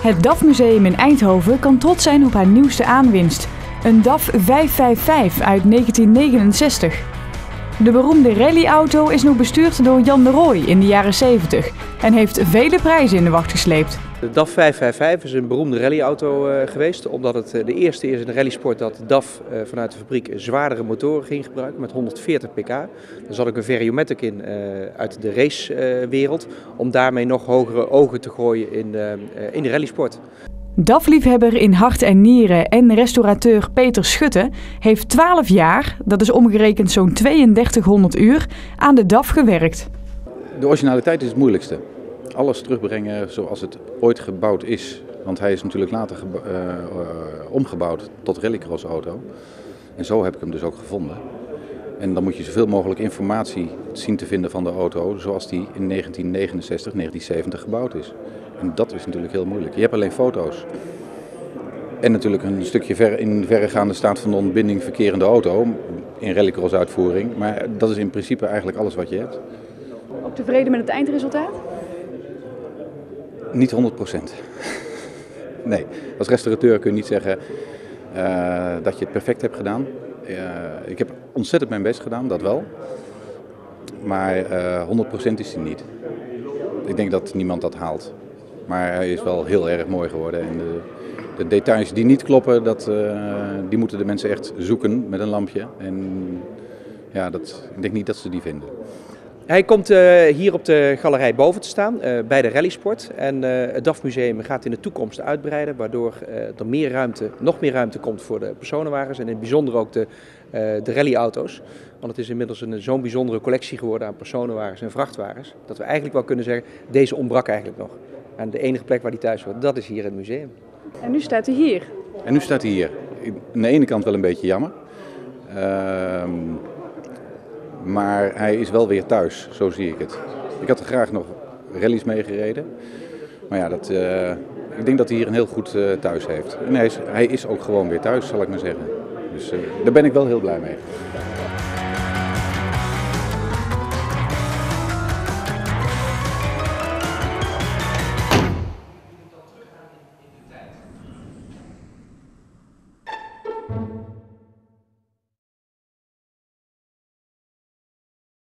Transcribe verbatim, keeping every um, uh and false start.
Het D A F-museum in Eindhoven kan trots zijn op haar nieuwste aanwinst. Een D A F vijfhonderdvijfenvijftig uit negentien negenenzestig. De beroemde rallyauto is nog bestuurd door Jan de Rooij in de jaren zeventig en heeft vele prijzen in de wacht gesleept. De D A F vijfhonderdvijfenvijftig is een beroemde rallyauto uh, geweest, omdat het uh, de eerste is in de rallysport dat de D A F uh, vanuit de fabriek zwaardere motoren ging gebruiken met honderdveertig pk. Daar zat ook een Variomatic in uh, uit de racewereld, uh, om daarmee nog hogere ogen te gooien in, uh, uh, in de rallysport. D A F-liefhebber in hart en nieren en restaurateur Peter Schutte heeft twaalf jaar, dat is omgerekend zo'n tweeëndertighonderd uur, aan de D A F gewerkt. De originaliteit is het moeilijkste. Alles terugbrengen zoals het ooit gebouwd is. Want hij is natuurlijk later uh, uh, omgebouwd tot rallycross auto. En zo heb ik hem dus ook gevonden. En dan moet je zoveel mogelijk informatie zien te vinden van de auto zoals die in negentien negenenzestig, negentien zeventig gebouwd is. En dat is natuurlijk heel moeilijk. Je hebt alleen foto's. En natuurlijk een stukje ver, in verregaande staat van de ontbinding verkerende auto in rallycross uitvoering. Maar dat is in principe eigenlijk alles wat je hebt. Ook tevreden met het eindresultaat? Niet honderd procent. Nee, als restaurateur kun je niet zeggen uh, dat je het perfect hebt gedaan. Uh, ik heb ontzettend mijn best gedaan, dat wel. Maar uh, honderd procent is hij niet. Ik denk dat niemand dat haalt. Maar hij is wel heel erg mooi geworden. En de, de details die niet kloppen, dat, uh, die moeten de mensen echt zoeken met een lampje. En ja, dat, ik denk niet dat ze die vinden. Hij komt uh, hier op de galerij boven te staan, uh, bij de rallysport. En uh, het D A F-museum gaat in de toekomst uitbreiden, waardoor uh, er meer ruimte, nog meer ruimte komt voor de personenwagens. En in het bijzonder ook de, uh, de rallyauto's. Want het is inmiddels een zo'n bijzondere collectie geworden aan personenwagens en vrachtwagens. Dat we eigenlijk wel kunnen zeggen, deze ontbrak eigenlijk nog. En de enige plek waar die thuis hoort, dat is hier in het museum. En nu staat hij hier. En nu staat hij hier. Aan de ene kant wel een beetje jammer. Uh, Maar hij is wel weer thuis, zo zie ik het. Ik had er graag nog rallies mee gereden. Maar ja, dat, uh, ik denk dat hij hier een heel goed uh, thuis heeft. En hij is, hij is ook gewoon weer thuis, zal ik maar zeggen. Dus uh, daar ben ik wel heel blij mee.